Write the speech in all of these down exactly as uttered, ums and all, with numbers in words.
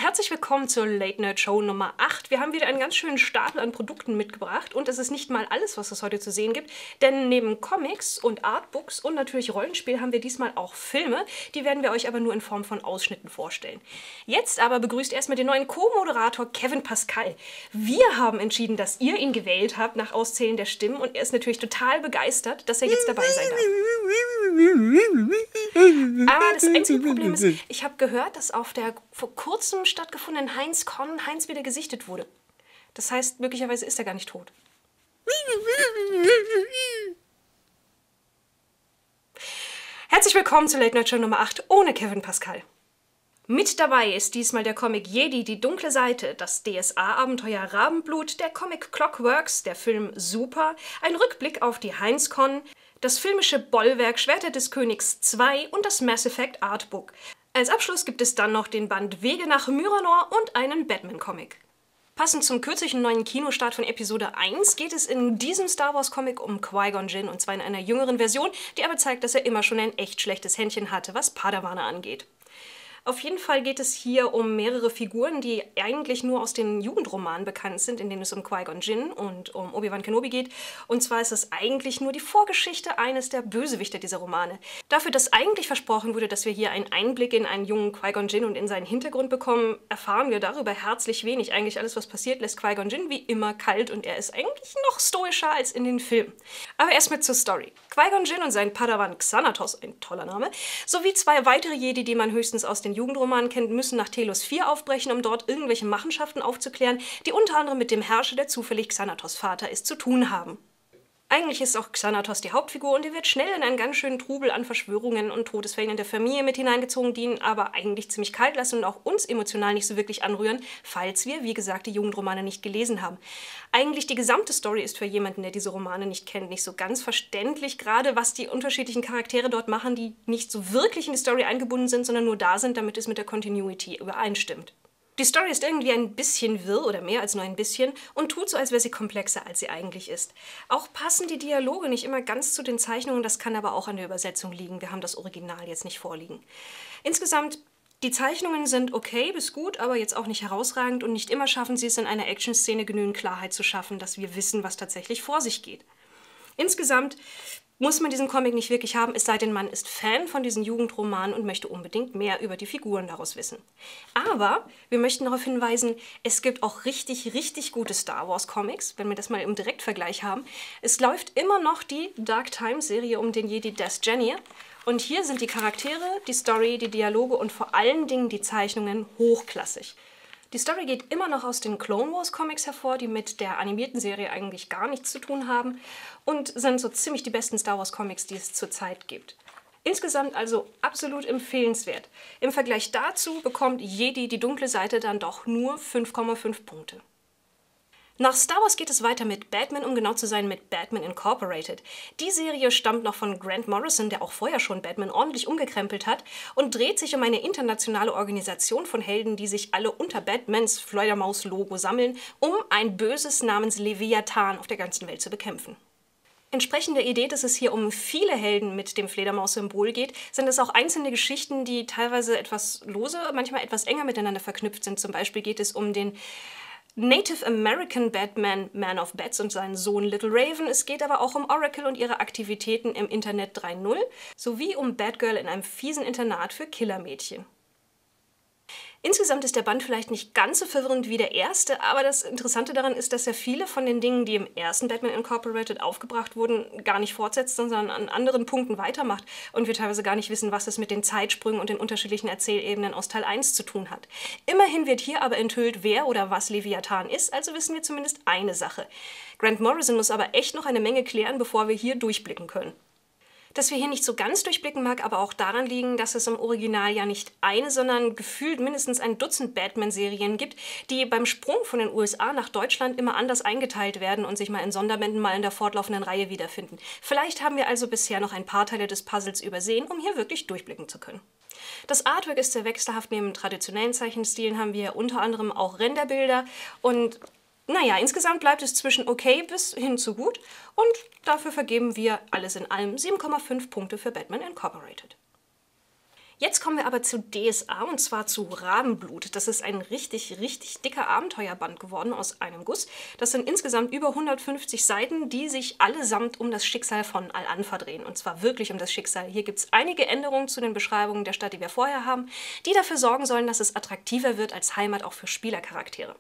herzlich willkommen zur Late Nerd Show Nummer acht. Wir haben wieder einen ganz schönen Stapel an Produkten mitgebracht und es ist nicht mal alles, was es heute zu sehen gibt, denn neben Comics und Artbooks und natürlich Rollenspiel haben wir diesmal auch Filme, die werden wir euch aber nur in Form von Ausschnitten vorstellen. Jetzt aber begrüßt erstmal den neuen Co-Moderator Kevin Pascal. Wir haben entschieden, dass ihr ihn gewählt habt nach Auszählen der Stimmen und er ist natürlich total begeistert, dass er jetzt dabei sein darf. Aber das einzige Problem ist, ich habe gehört, dass auf der vor kurzem stattgefundenen Heinz-Con Heinz wieder gesichtet wurde. Das heißt, möglicherweise ist er gar nicht tot. Herzlich willkommen zu Late Night Show Nummer acht ohne Kevin Pascal. Mit dabei ist diesmal der Comic Jedi, die dunkle Seite, das D S A-Abenteuer Rabenblut, der Comic Clockworks, der Film Super, ein Rückblick auf die Heinz-Con, das filmische Bollwerk Schwerter des Königs zwei und das Mass Effect Artbook. Als Abschluss gibt es dann noch den Band Wege nach Myrranor und einen Batman-Comic. Passend zum kürzlichen neuen Kinostart von Episode eins geht es in diesem Star Wars-Comic um Qui-Gon Jinn, und zwar in einer jüngeren Version, die aber zeigt, dass er immer schon ein echt schlechtes Händchen hatte, was Padawane angeht. Auf jeden Fall geht es hier um mehrere Figuren, die eigentlich nur aus den Jugendromanen bekannt sind, in denen es um Qui-Gon Jinn und um Obi-Wan Kenobi geht. Und zwar ist es eigentlich nur die Vorgeschichte eines der Bösewichter dieser Romane. Dafür, dass eigentlich versprochen wurde, dass wir hier einen Einblick in einen jungen Qui-Gon Jinn und in seinen Hintergrund bekommen, erfahren wir darüber herzlich wenig. Eigentlich alles, was passiert, lässt Qui-Gon Jinn wie immer kalt und er ist eigentlich noch stoischer als in den Filmen. Aber erstmal zur Story. Qui-Gon Jinn und sein Padawan Xanatos, ein toller Name, sowie zwei weitere Jedi, die man höchstens aus den Jugendromanen kennt, müssen nach Telos vier aufbrechen, um dort irgendwelche Machenschaften aufzuklären, die unter anderem mit dem Herrscher, der zufällig Xanatos Vater ist, zu tun haben. Eigentlich ist auch Xanatos die Hauptfigur und er wird schnell in einen ganz schönen Trubel an Verschwörungen und Todesfällen in der Familie mit hineingezogen, die ihn aber eigentlich ziemlich kalt lassen und auch uns emotional nicht so wirklich anrühren, falls wir, wie gesagt, die Jugendromane nicht gelesen haben. Eigentlich die gesamte Story ist für jemanden, der diese Romane nicht kennt, nicht so ganz verständlich, gerade was die unterschiedlichen Charaktere dort machen, die nicht so wirklich in die Story eingebunden sind, sondern nur da sind, damit es mit der Continuity übereinstimmt. Die Story ist irgendwie ein bisschen wirr oder mehr als nur ein bisschen und tut so, als wäre sie komplexer, als sie eigentlich ist. Auch passen die Dialoge nicht immer ganz zu den Zeichnungen, das kann aber auch an der Übersetzung liegen. Wir haben das Original jetzt nicht vorliegen. Insgesamt, die Zeichnungen sind okay bis gut, aber jetzt auch nicht herausragend und nicht immer schaffen sie es, in einer Action-Szene genügend Klarheit zu schaffen, dass wir wissen, was tatsächlich vor sich geht. Insgesamt muss man diesen Comic nicht wirklich haben, es sei denn, man ist Fan von diesen Jugendromanen und möchte unbedingt mehr über die Figuren daraus wissen. Aber wir möchten darauf hinweisen, es gibt auch richtig, richtig gute Star Wars Comics, wenn wir das mal im Direktvergleich haben. Es läuft immer noch die Dark Times Serie um den Jedi Death Genier. Und hier sind die Charaktere, die Story, die Dialoge und vor allen Dingen die Zeichnungen hochklassig. Die Story geht immer noch aus den Clone Wars Comics hervor, die mit der animierten Serie eigentlich gar nichts zu tun haben und sind so ziemlich die besten Star Wars Comics, die es zurzeit gibt. Insgesamt also absolut empfehlenswert. Im Vergleich dazu bekommt Jedi, die dunkle Seite, dann doch nur fünf Komma fünf Punkte. Nach Star Wars geht es weiter mit Batman, um genau zu sein mit Batman Incorporated. Die Serie stammt noch von Grant Morrison, der auch vorher schon Batman ordentlich umgekrempelt hat und dreht sich um eine internationale Organisation von Helden, die sich alle unter Batmans Fledermaus-Logo sammeln, um ein Böses namens Leviathan auf der ganzen Welt zu bekämpfen. Entsprechend der Idee, dass es hier um viele Helden mit dem Fledermaus-Symbol geht, sind es auch einzelne Geschichten, die teilweise etwas lose, manchmal etwas enger miteinander verknüpft sind. Zum Beispiel geht es um den Native American Batman Man of Bats und seinen Sohn Little Raven. Es geht aber auch um Oracle und ihre Aktivitäten im Internet drei Punkt null sowie um Batgirl in einem fiesen Internat für Killermädchen. Insgesamt ist der Band vielleicht nicht ganz so verwirrend wie der erste, aber das Interessante daran ist, dass er viele von den Dingen, die im ersten Batman Incorporated aufgebracht wurden, gar nicht fortsetzt, sondern an anderen Punkten weitermacht und wir teilweise gar nicht wissen, was es mit den Zeitsprüngen und den unterschiedlichen Erzählebenen aus Teil eins zu tun hat. Immerhin wird hier aber enthüllt, wer oder was Leviathan ist, also wissen wir zumindest eine Sache. Grant Morrison muss aber echt noch eine Menge klären, bevor wir hier durchblicken können. Dass wir hier nicht so ganz durchblicken, mag aber auch daran liegen, dass es im Original ja nicht eine, sondern gefühlt mindestens ein Dutzend Batman-Serien gibt, die beim Sprung von den U S A nach Deutschland immer anders eingeteilt werden und sich mal in Sonderbänden, mal in der fortlaufenden Reihe wiederfinden. Vielleicht haben wir also bisher noch ein paar Teile des Puzzles übersehen, um hier wirklich durchblicken zu können. Das Artwork ist sehr wechselhaft. Neben traditionellen Zeichenstilen haben wir unter anderem auch Renderbilder und naja, insgesamt bleibt es zwischen okay bis hin zu gut und dafür vergeben wir alles in allem sieben Komma fünf Punkte für Batman Incorporated. Jetzt kommen wir aber zu D S A und zwar zu Rabenblut. Das ist ein richtig, richtig dicker Abenteuerband geworden aus einem Guss. Das sind insgesamt über hundertfünfzig Seiten, die sich allesamt um das Schicksal von Al-Anfa drehen. Und zwar wirklich um das Schicksal. Hier gibt es einige Änderungen zu den Beschreibungen der Stadt, die wir vorher haben, die dafür sorgen sollen, dass es attraktiver wird als Heimat auch für Spielercharaktere.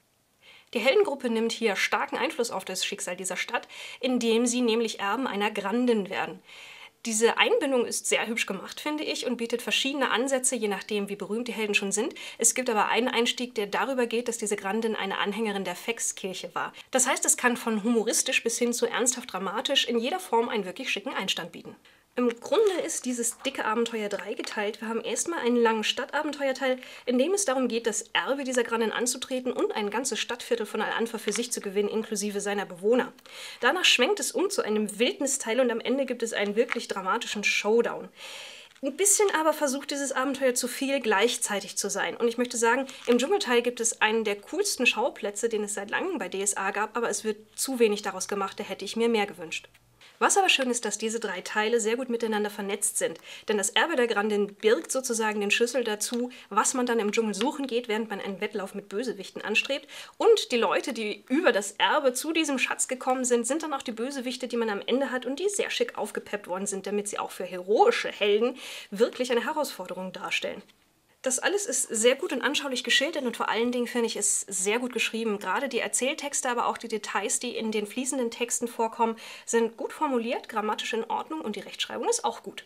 Die Heldengruppe nimmt hier starken Einfluss auf das Schicksal dieser Stadt, indem sie nämlich Erben einer Grandin werden. Diese Einbindung ist sehr hübsch gemacht, finde ich, und bietet verschiedene Ansätze, je nachdem, wie berühmt die Helden schon sind. Es gibt aber einen Einstieg, der darüber geht, dass diese Grandin eine Anhängerin der Fex-Kirche war. Das heißt, es kann von humoristisch bis hin zu ernsthaft dramatisch in jeder Form einen wirklich schicken Einstand bieten. Im Grunde ist dieses dicke Abenteuer dreigeteilt. Wir haben erstmal einen langen Stadtabenteuerteil, in dem es darum geht, das Erbe dieser Grandin anzutreten und ein ganzes Stadtviertel von Al-Anfa für sich zu gewinnen, inklusive seiner Bewohner. Danach schwenkt es um zu einem Wildnisteil und am Ende gibt es einen wirklich dramatischen Showdown. Ein bisschen aber versucht dieses Abenteuer zu viel gleichzeitig zu sein. Und ich möchte sagen, im Dschungelteil gibt es einen der coolsten Schauplätze, den es seit langem bei D S A gab, aber es wird zu wenig daraus gemacht, da hätte ich mir mehr gewünscht. Was aber schön ist, dass diese drei Teile sehr gut miteinander vernetzt sind, denn das Erbe der Grandin birgt sozusagen den Schlüssel dazu, was man dann im Dschungel suchen geht, während man einen Wettlauf mit Bösewichten anstrebt. Und die Leute, die über das Erbe zu diesem Schatz gekommen sind, sind dann auch die Bösewichte, die man am Ende hat und die sehr schick aufgepeppt worden sind, damit sie auch für heroische Helden wirklich eine Herausforderung darstellen. Das alles ist sehr gut und anschaulich geschildert und vor allen Dingen finde ich es sehr gut geschrieben. Gerade die Erzähltexte, aber auch die Details, die in den fließenden Texten vorkommen, sind gut formuliert, grammatisch in Ordnung und die Rechtschreibung ist auch gut.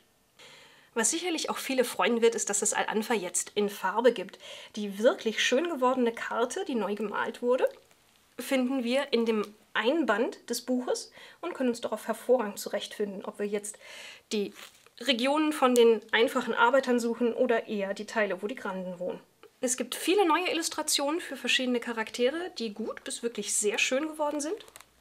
Was sicherlich auch viele freuen wird, ist, dass es Al-Anfa jetzt in Farbe gibt. Die wirklich schön gewordene Karte, die neu gemalt wurde, finden wir in dem Einband des Buches und können uns darauf hervorragend zurechtfinden, ob wir jetzt die Regionen von den einfachen Arbeitern suchen oder eher die Teile, wo die Granden wohnen. Es gibt viele neue Illustrationen für verschiedene Charaktere, die gut bis wirklich sehr schön geworden sind.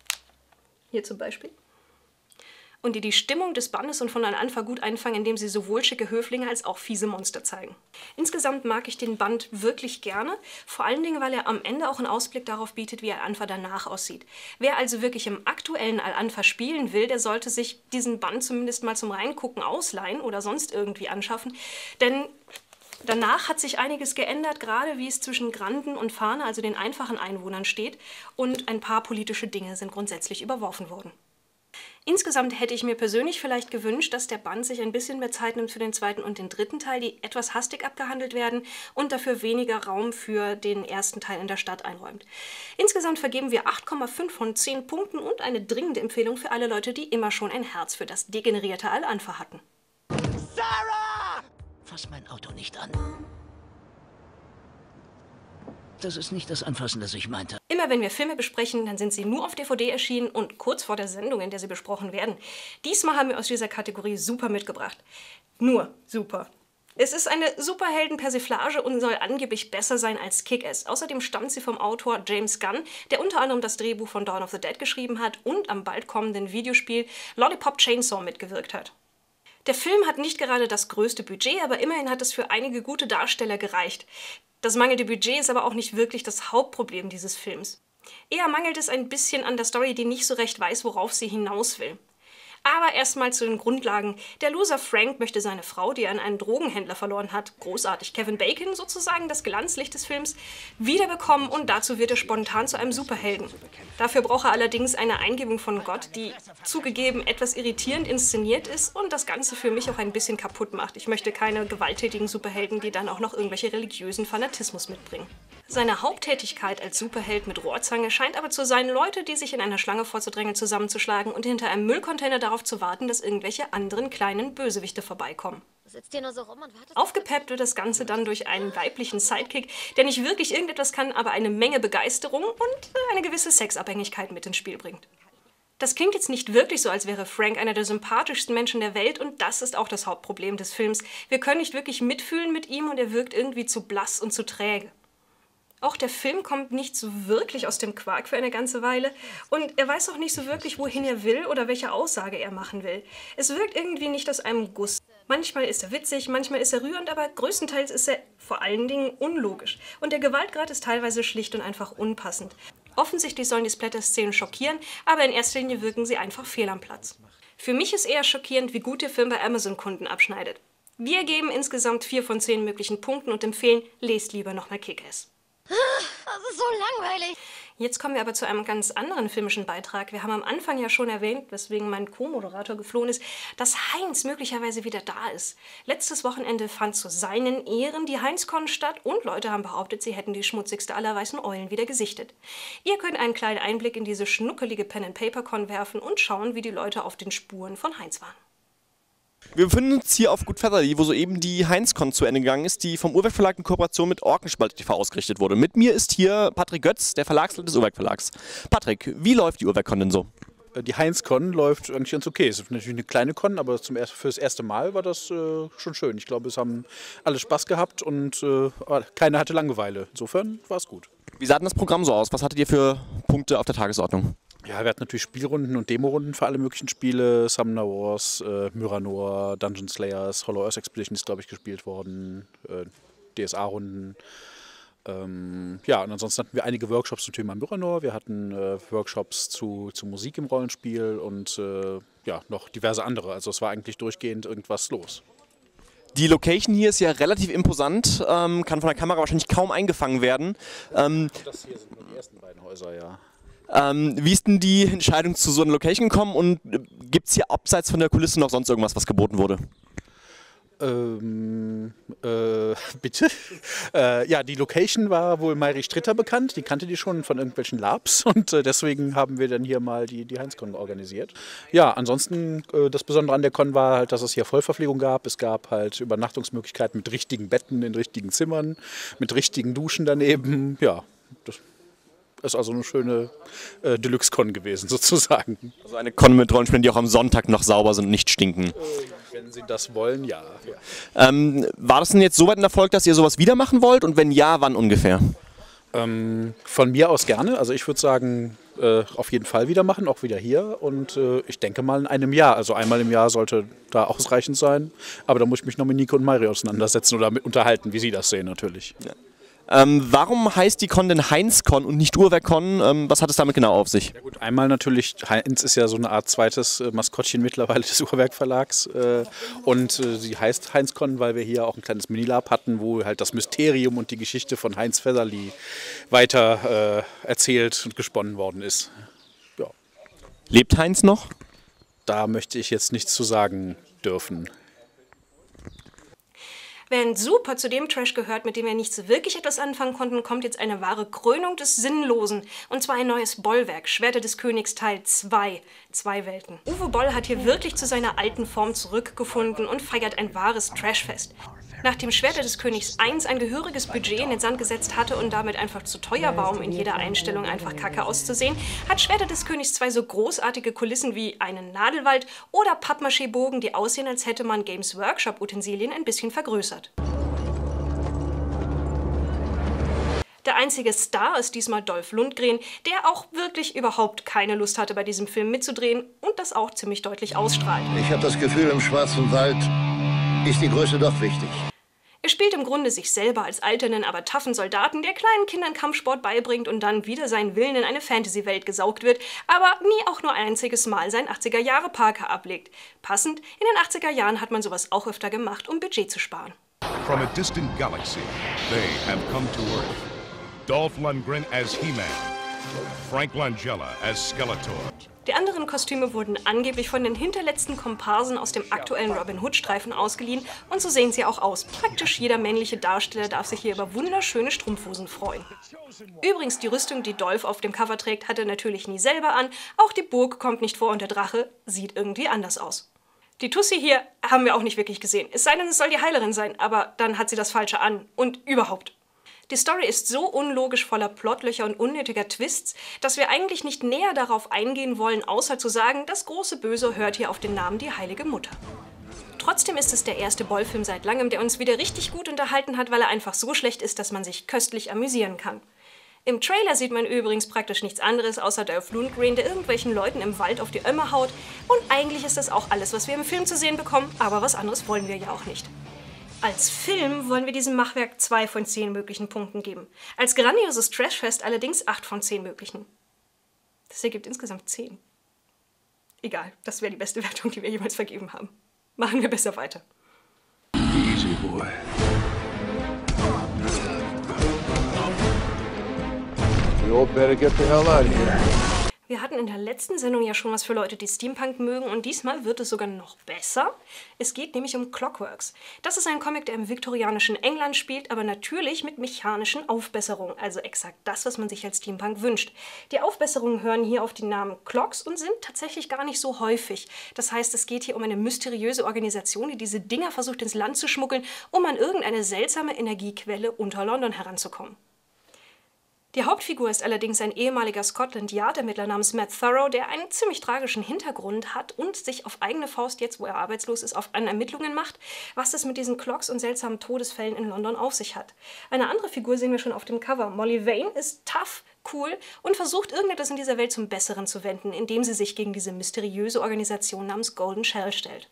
Hier zum Beispiel. Und die die Stimmung des Bandes und von Al-Anfa gut einfangen, indem sie sowohl schicke Höflinge als auch fiese Monster zeigen. Insgesamt mag ich den Band wirklich gerne, vor allen Dingen, weil er am Ende auch einen Ausblick darauf bietet, wie Al-Anfa danach aussieht. Wer also wirklich im aktuellen Al-Anfa spielen will, der sollte sich diesen Band zumindest mal zum Reingucken ausleihen oder sonst irgendwie anschaffen, denn danach hat sich einiges geändert, gerade wie es zwischen Granden und Fahne, also den einfachen Einwohnern, steht, und ein paar politische Dinge sind grundsätzlich überworfen worden. Insgesamt hätte ich mir persönlich vielleicht gewünscht, dass der Band sich ein bisschen mehr Zeit nimmt für den zweiten und den dritten Teil, die etwas hastig abgehandelt werden und dafür weniger Raum für den ersten Teil in der Stadt einräumt. Insgesamt vergeben wir acht Komma fünf von zehn Punkten und eine dringende Empfehlung für alle Leute, die immer schon ein Herz für das degenerierte Al-Anfa hatten. Sarah! Fass mein Auto nicht an. Das ist nicht das Anfassen, das ich meinte. Immer wenn wir Filme besprechen, dann sind sie nur auf D V D erschienen und kurz vor der Sendung, in der sie besprochen werden. Diesmal haben wir aus dieser Kategorie Super mitgebracht. Nur super. Es ist eine Superhelden-Persiflage und soll angeblich besser sein als Kick-Ass. Außerdem stammt sie vom Autor James Gunn, der unter anderem das Drehbuch von Dawn of the Dead geschrieben hat und am bald kommenden Videospiel Lollipop Chainsaw mitgewirkt hat. Der Film hat nicht gerade das größte Budget, aber immerhin hat es für einige gute Darsteller gereicht. Das mangelnde Budget ist aber auch nicht wirklich das Hauptproblem dieses Films. Eher mangelt es ein bisschen an der Story, die nicht so recht weiß, worauf sie hinaus will. Aber erstmal zu den Grundlagen. Der Loser Frank möchte seine Frau, die er an einen Drogenhändler verloren hat, großartig, Kevin Bacon sozusagen, das Glanzlicht des Films, wiederbekommen und dazu wird er spontan zu einem Superhelden. Dafür braucht er allerdings eine Eingebung von Gott, die zugegeben etwas irritierend inszeniert ist und das Ganze für mich auch ein bisschen kaputt macht. Ich möchte keine gewalttätigen Superhelden, die dann auch noch irgendwelche religiösen Fanatismus mitbringen. Seine Haupttätigkeit als Superheld mit Rohrzange scheint aber zu sein, Leute, die sich in einer Schlange vorzudrängen, zusammenzuschlagen und hinter einem Müllcontainer darauf zu warten, dass irgendwelche anderen kleinen Bösewichte vorbeikommen. Sitzt hier nur so rum und wartet. Aufgepeppt wird das Ganze dann durch einen weiblichen Sidekick, der nicht wirklich irgendetwas kann, aber eine Menge Begeisterung und eine gewisse Sexabhängigkeit mit ins Spiel bringt. Das klingt jetzt nicht wirklich so, als wäre Frank einer der sympathischsten Menschen der Welt und das ist auch das Hauptproblem des Films. Wir können nicht wirklich mitfühlen mit ihm und er wirkt irgendwie zu blass und zu träge. Auch der Film kommt nicht so wirklich aus dem Quark für eine ganze Weile und er weiß auch nicht so wirklich, wohin er will oder welche Aussage er machen will. Es wirkt irgendwie nicht aus einem Guss. Manchmal ist er witzig, manchmal ist er rührend, aber größtenteils ist er vor allen Dingen unlogisch. Und der Gewaltgrad ist teilweise schlicht und einfach unpassend. Offensichtlich sollen die Splatter-Szenen schockieren, aber in erster Linie wirken sie einfach fehl am Platz. Für mich ist eher schockierend, wie gut der Film bei Amazon-Kunden abschneidet. Wir geben insgesamt vier von zehn möglichen Punkten und empfehlen, lest lieber nochmal Kick-Ass. Das ist so langweilig. Jetzt kommen wir aber zu einem ganz anderen filmischen Beitrag. Wir haben am Anfang ja schon erwähnt, weswegen mein Co-Moderator geflohen ist, dass Heinz möglicherweise wieder da ist. Letztes Wochenende fand zu seinen Ehren die Heinz-Con statt und Leute haben behauptet, sie hätten die schmutzigste aller weißen Eulen wieder gesichtet. Ihr könnt einen kleinen Einblick in diese schnuckelige Pen-and-Paper-Con werfen und schauen, wie die Leute auf den Spuren von Heinz waren. Wir befinden uns hier auf Gut Featherly, wo soeben die Heinz-Con zu Ende gegangen ist, die vom Uhrwerk Verlag in Kooperation mit Orkenspalt T V ausgerichtet wurde. Mit mir ist hier Patrick Götz, der Verlagsleiter des Uhrwerk Verlags. Patrick, wie läuft die Uhrwerk-Con denn so? Die Heinz-Con läuft eigentlich ganz okay. Es ist natürlich eine kleine Con, aber zum erst, für das erste Mal war das äh, schon schön. Ich glaube, es haben alle Spaß gehabt und äh, keiner hatte Langeweile. Insofern war es gut. Wie sah denn das Programm so aus? Was hattet ihr für Punkte auf der Tagesordnung? Ja, wir hatten natürlich Spielrunden und Demorunden für alle möglichen Spiele. Summoner Wars, äh, Myranor, Dungeon Slayers, Hollow Earth Expedition ist, glaube ich, gespielt worden. Äh, D S A-Runden. Ähm, ja, und ansonsten hatten wir einige Workshops zum Thema Myranor. Wir hatten äh, Workshops zu, zu Musik im Rollenspiel und äh, ja, noch diverse andere. Also es war eigentlich durchgehend irgendwas los. Die Location hier ist ja relativ imposant, ähm, kann von der Kamera wahrscheinlich kaum eingefangen werden. Ähm, das hier sind nur die ersten beiden Häuser, ja. Ähm, wie ist denn die Entscheidung zu so einer Location gekommen und äh, gibt es hier abseits von der Kulisse noch sonst irgendwas, was geboten wurde? Ähm, äh, bitte? äh, ja, die Location war wohl Mayri Stritter bekannt, die kannte die schon von irgendwelchen Labs und äh, deswegen haben wir dann hier mal die, die Heinz-Con organisiert. Ja, ansonsten, äh, das Besondere an der Con war halt, dass es hier Vollverpflegung gab. Es gab halt Übernachtungsmöglichkeiten mit richtigen Betten in richtigen Zimmern, mit richtigen Duschen daneben, ja, das ist also eine schöne äh, Deluxe-Con gewesen, sozusagen. Also eine Con mit Rollenspielen, die auch am Sonntag noch sauber sind und nicht stinken. Äh, wenn Sie das wollen, ja. Ähm, war das denn jetzt so weit ein Erfolg, dass ihr sowas wieder machen wollt? Und wenn ja, wann ungefähr? Ähm, von mir aus gerne. Also ich würde sagen, äh, auf jeden Fall wieder machen, auch wieder hier. Und äh, ich denke mal in einem Jahr. Also einmal im Jahr sollte da ausreichend sein. Aber da muss ich mich noch mit Nico und Mayri auseinandersetzen oder mit unterhalten, wie sie das sehen natürlich. Ja. Ähm, warum heißt die Con denn Heinz-Con und nicht Uhrwerk-Con? Ähm, was hat es damit genau auf sich? Ja gut, einmal natürlich, Heinz ist ja so eine Art zweites äh, Maskottchen mittlerweile des Uhrwerk Verlags. Äh, und äh, sie heißt Heinz-Con, weil wir hier auch ein kleines Minilab hatten, wo halt das Mysterium und die Geschichte von Heinz Featherly weiter äh, erzählt und gesponnen worden ist. Ja. Lebt Heinz noch? Da möchte ich jetzt nichts zu sagen dürfen. Während super zu dem Trash gehört, mit dem wir nicht so wirklich etwas anfangen konnten, kommt jetzt eine wahre Krönung des Sinnlosen. Und zwar ein neues Bollwerk, Schwerter des Königs Teil zwei. Zwei Welten. Uwe Boll hat hier wirklich zu seiner alten Form zurückgefunden und feiert ein wahres Trashfest. Nachdem Schwerter des Königs eins ein gehöriges Budget in den Sand gesetzt hatte und damit einfach zu teuer war, um in jeder Einstellung einfach kacke auszusehen, hat Schwerter des Königs zwei so großartige Kulissen wie einen Nadelwald oder Pappmaché-Bogen, die aussehen, als hätte man Games Workshop-Utensilien ein bisschen vergrößert. Der einzige Star ist diesmal Dolph Lundgren, der auch wirklich überhaupt keine Lust hatte, bei diesem Film mitzudrehen und das auch ziemlich deutlich ausstrahlt. Ich habe das Gefühl, im Schwarzen Wald ist die Größe doch wichtig. Er spielt im Grunde sich selber als alternden, aber taffen Soldaten, der kleinen Kindern Kampfsport beibringt und dann wieder seinen Willen in eine Fantasy-Welt gesaugt wird, aber nie auch nur ein einziges Mal seinen achtziger-Jahre-Parker ablegt. Passend, in den achtziger Jahren hat man sowas auch öfter gemacht, um Budget zu sparen. From a distant galaxy, they have come to Earth. Dolph Lundgren as He-Man, Frank Langella as Skeletor. Die anderen Kostüme wurden angeblich von den hinterletzten Komparsen aus dem aktuellen Robin Hood-Streifen ausgeliehen und so sehen sie auch aus. Praktisch jeder männliche Darsteller darf sich hier über wunderschöne Strumpfhosen freuen. Übrigens, die Rüstung, die Dolph auf dem Cover trägt, hat er natürlich nie selber an. Auch die Burg kommt nicht vor und der Drache sieht irgendwie anders aus. Die Tussi hier haben wir auch nicht wirklich gesehen. Es sei denn, es soll die Heilerin sein, aber dann hat sie das Falsche an. Und überhaupt. Die Story ist so unlogisch voller Plotlöcher und unnötiger Twists, dass wir eigentlich nicht näher darauf eingehen wollen, außer zu sagen, das große Böse hört hier auf den Namen die Heilige Mutter. Trotzdem ist es der erste Boll-Film seit langem, der uns wieder richtig gut unterhalten hat, weil er einfach so schlecht ist, dass man sich köstlich amüsieren kann. Im Trailer sieht man übrigens praktisch nichts anderes, außer Dolph Lundgren, der irgendwelchen Leuten im Wald auf die Ömme haut. Und eigentlich ist das auch alles, was wir im Film zu sehen bekommen, aber was anderes wollen wir ja auch nicht. Als Film wollen wir diesem Machwerk zwei von zehn möglichen Punkten geben. Als grandioses Trashfest allerdings acht von zehn möglichen. Das ergibt insgesamt zehn. Egal, das wäre die beste Wertung, die wir jemals vergeben haben. Machen wir besser weiter. boy. You all better get the hell out of here. Wir hatten in der letzten Sendung ja schon was für Leute, die Steampunk mögen, und diesmal wird es sogar noch besser. Es geht nämlich um Clockworks. Das ist ein Comic, der im viktorianischen England spielt, aber natürlich mit mechanischen Aufbesserungen, also exakt das, was man sich als Steampunk wünscht. Die Aufbesserungen hören hier auf den Namen Clocks und sind tatsächlich gar nicht so häufig. Das heißt, es geht hier um eine mysteriöse Organisation, die diese Dinger versucht ins Land zu schmuggeln, um an irgendeine seltsame Energiequelle unter London heranzukommen. Die Hauptfigur ist allerdings ein ehemaliger Scotland Yard-Ermittler namens Matt Thorough, der einen ziemlich tragischen Hintergrund hat und sich auf eigene Faust jetzt, wo er arbeitslos ist, auf an Ermittlungen macht, was es mit diesen Clocks und seltsamen Todesfällen in London auf sich hat. Eine andere Figur sehen wir schon auf dem Cover. Molly Vane ist tough, cool und versucht irgendetwas in dieser Welt zum Besseren zu wenden, indem sie sich gegen diese mysteriöse Organisation namens Golden Shell stellt.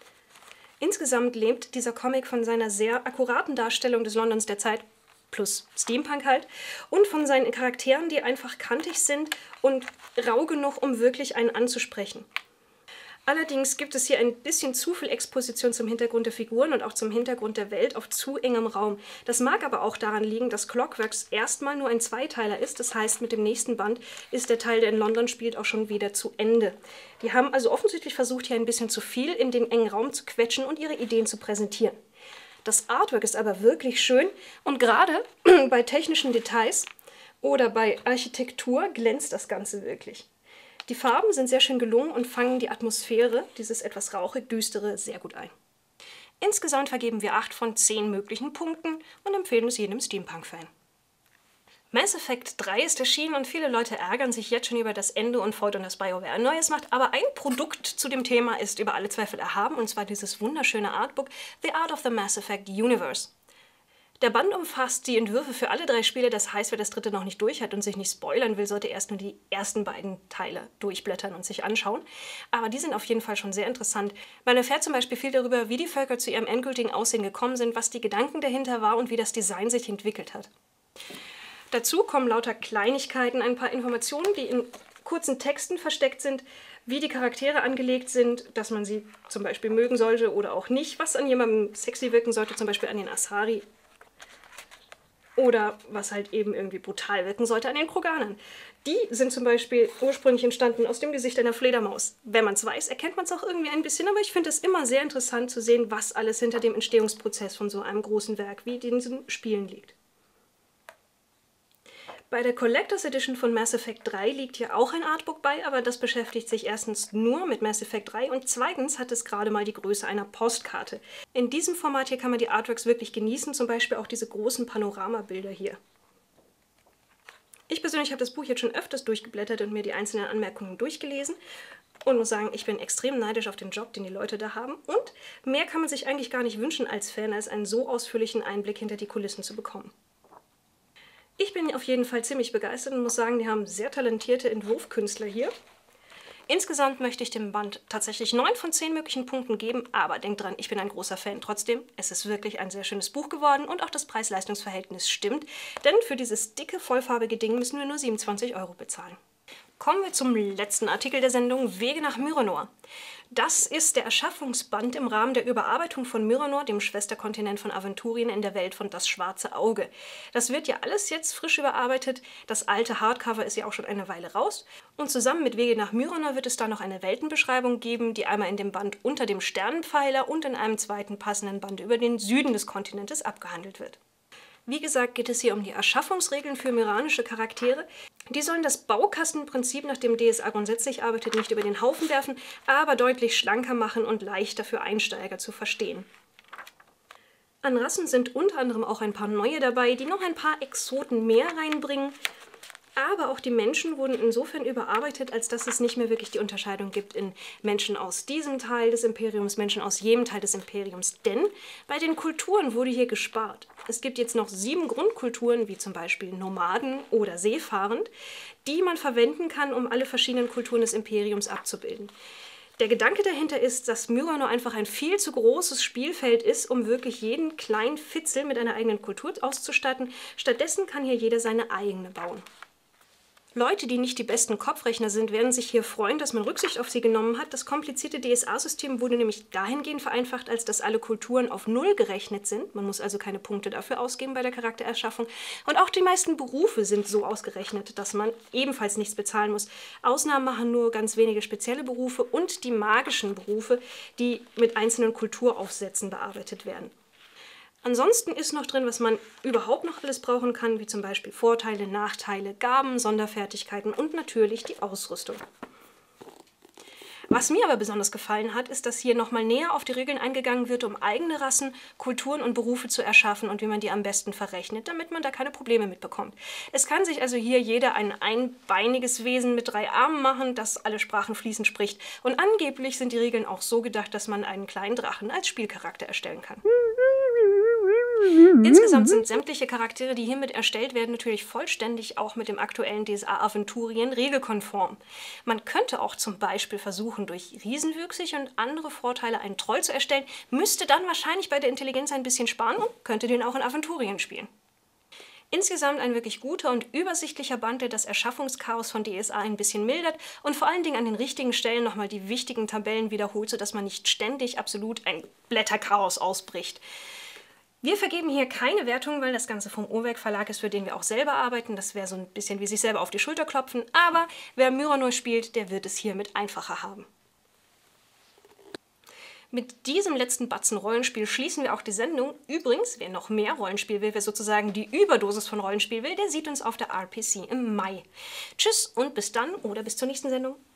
Insgesamt lebt dieser Comic von seiner sehr akkuraten Darstellung des Londons der Zeit, plus Steampunk halt, und von seinen Charakteren, die einfach kantig sind und rau genug, um wirklich einen anzusprechen. Allerdings gibt es hier ein bisschen zu viel Exposition zum Hintergrund der Figuren und auch zum Hintergrund der Welt auf zu engem Raum. Das mag aber auch daran liegen, dass Clockworks erstmal nur ein Zweiteiler ist. Das heißt, mit dem nächsten Band ist der Teil, der in London spielt, auch schon wieder zu Ende. Die haben also offensichtlich versucht, hier ein bisschen zu viel in den engen Raum zu quetschen und ihre Ideen zu präsentieren. Das Artwork ist aber wirklich schön und gerade bei technischen Details oder bei Architektur glänzt das Ganze wirklich. Die Farben sind sehr schön gelungen und fangen die Atmosphäre, dieses etwas rauchig düstere, sehr gut ein. Insgesamt vergeben wir acht von zehn möglichen Punkten und empfehlen es jedem Steampunk-Fan. Mass Effect drei ist erschienen und viele Leute ärgern sich jetzt schon über das Ende und fordern, dass BioWare ein neues macht, aber ein Produkt zu dem Thema ist über alle Zweifel erhaben, und zwar dieses wunderschöne Artbook The Art of the Mass Effect Universe. Der Band umfasst die Entwürfe für alle drei Spiele, das heißt, wer das dritte noch nicht durch hat und sich nicht spoilern will, sollte erst nur die ersten beiden Teile durchblättern und sich anschauen. Aber die sind auf jeden Fall schon sehr interessant. Man erfährt zum Beispiel viel darüber, wie die Völker zu ihrem endgültigen Aussehen gekommen sind, was die Gedanken dahinter war und wie das Design sich entwickelt hat. Dazu kommen lauter Kleinigkeiten, ein paar Informationen, die in kurzen Texten versteckt sind, wie die Charaktere angelegt sind, dass man sie zum Beispiel mögen sollte oder auch nicht, was an jemandem sexy wirken sollte, zum Beispiel an den Asari, oder was halt eben irgendwie brutal wirken sollte an den Kroganern. Die sind zum Beispiel ursprünglich entstanden aus dem Gesicht einer Fledermaus. Wenn man es weiß, erkennt man es auch irgendwie ein bisschen, aber ich finde es immer sehr interessant zu sehen, was alles hinter dem Entstehungsprozess von so einem großen Werk wie diesen Spielen liegt. Bei der Collectors Edition von Mass Effect drei liegt hier auch ein Artbook bei, aber das beschäftigt sich erstens nur mit Mass Effect drei und zweitens hat es gerade mal die Größe einer Postkarte. In diesem Format hier kann man die Artworks wirklich genießen, zum Beispiel auch diese großen Panoramabilder hier. Ich persönlich habe das Buch jetzt schon öfters durchgeblättert und mir die einzelnen Anmerkungen durchgelesen und muss sagen, ich bin extrem neidisch auf den Job, den die Leute da haben, und mehr kann man sich eigentlich gar nicht wünschen als Fan, als einen so ausführlichen Einblick hinter die Kulissen zu bekommen. Ich bin auf jeden Fall ziemlich begeistert und muss sagen, die haben sehr talentierte Entwurfkünstler hier. Insgesamt möchte ich dem Band tatsächlich neun von zehn möglichen Punkten geben, aber denkt dran, ich bin ein großer Fan trotzdem. Es ist wirklich ein sehr schönes Buch geworden und auch das Preis-Leistungs-Verhältnis stimmt, denn für dieses dicke, vollfarbige Ding müssen wir nur siebenundzwanzig Euro bezahlen. Kommen wir zum letzten Artikel der Sendung, Wege nach Myranor. Das ist der Erschaffungsband im Rahmen der Überarbeitung von Myranor, dem Schwesterkontinent von Aventurien in der Welt von Das Schwarze Auge. Das wird ja alles jetzt frisch überarbeitet, das alte Hardcover ist ja auch schon eine Weile raus und zusammen mit Wege nach Myranor wird es da noch eine Weltenbeschreibung geben, die einmal in dem Band unter dem Sternenpfeiler und in einem zweiten passenden Band über den Süden des Kontinentes abgehandelt wird. Wie gesagt, geht es hier um die Erschaffungsregeln für myranische Charaktere. Die sollen das Baukastenprinzip, nach dem D S A grundsätzlich arbeitet, nicht über den Haufen werfen, aber deutlich schlanker machen und leichter für Einsteiger zu verstehen. An Rassen sind unter anderem auch ein paar neue dabei, die noch ein paar Exoten mehr reinbringen. Aber auch die Menschen wurden insofern überarbeitet, als dass es nicht mehr wirklich die Unterscheidung gibt in Menschen aus diesem Teil des Imperiums, Menschen aus jenem Teil des Imperiums. Denn bei den Kulturen wurde hier gespart. Es gibt jetzt noch sieben Grundkulturen, wie zum Beispiel Nomaden oder Seefahrend, die man verwenden kann, um alle verschiedenen Kulturen des Imperiums abzubilden. Der Gedanke dahinter ist, dass Myranor einfach ein viel zu großes Spielfeld ist, um wirklich jeden kleinen Fitzel mit einer eigenen Kultur auszustatten. Stattdessen kann hier jeder seine eigene bauen. Leute, die nicht die besten Kopfrechner sind, werden sich hier freuen, dass man Rücksicht auf sie genommen hat. Das komplizierte D S A-System wurde nämlich dahingehend vereinfacht, als dass alle Kulturen auf Null gerechnet sind. Man muss also keine Punkte dafür ausgeben bei der Charaktererschaffung. Und auch die meisten Berufe sind so ausgerechnet, dass man ebenfalls nichts bezahlen muss. Ausnahmen machen nur ganz wenige spezielle Berufe und die magischen Berufe, die mit einzelnen Kulturaufsätzen bearbeitet werden. Ansonsten ist noch drin, was man überhaupt noch alles brauchen kann, wie zum Beispiel Vorteile, Nachteile, Gaben, Sonderfertigkeiten und natürlich die Ausrüstung. Was mir aber besonders gefallen hat, ist, dass hier nochmal näher auf die Regeln eingegangen wird, um eigene Rassen, Kulturen und Berufe zu erschaffen und wie man die am besten verrechnet, damit man da keine Probleme mitbekommt. Es kann sich also hier jeder ein einbeiniges Wesen mit drei Armen machen, das alle Sprachen fließend spricht. Und angeblich sind die Regeln auch so gedacht, dass man einen kleinen Drachen als Spielcharakter erstellen kann. Insgesamt sind sämtliche Charaktere, die hiermit erstellt werden, natürlich vollständig auch mit dem aktuellen D S A Aventurien regelkonform. Man könnte auch zum Beispiel versuchen, durch Riesenwüchsig und andere Vorteile einen Troll zu erstellen, müsste dann wahrscheinlich bei der Intelligenz ein bisschen sparen und könnte den auch in Aventurien spielen. Insgesamt ein wirklich guter und übersichtlicher Band, der das Erschaffungschaos von D S A ein bisschen mildert und vor allen Dingen an den richtigen Stellen nochmal die wichtigen Tabellen wiederholt, sodass man nicht ständig absolut ein Blätterchaos ausbricht. Wir vergeben hier keine Wertung, weil das Ganze vom Uhrwerk Verlag ist, für den wir auch selber arbeiten. Das wäre so ein bisschen wie sich selber auf die Schulter klopfen. Aber wer Myranor spielt, der wird es hiermit einfacher haben. Mit diesem letzten Batzen Rollenspiel schließen wir auch die Sendung. Übrigens, wer noch mehr Rollenspiel will, wer sozusagen die Überdosis von Rollenspiel will, der sieht uns auf der R P C im Mai. Tschüss und bis dann oder bis zur nächsten Sendung.